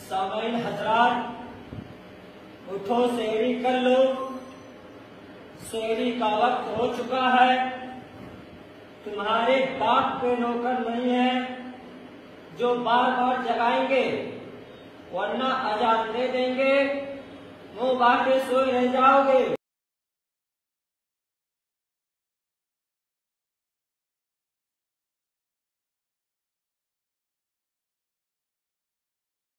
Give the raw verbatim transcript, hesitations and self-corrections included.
सामाइन हजरात, उठो सेहरी कर लो। सेहरी का वक्त हो चुका है। तुम्हारे बाप के नौकर नहीं है जो बार बार जगाएंगे, वरना अजान दे देंगे, मुंह बाके सोए रह जाओगे।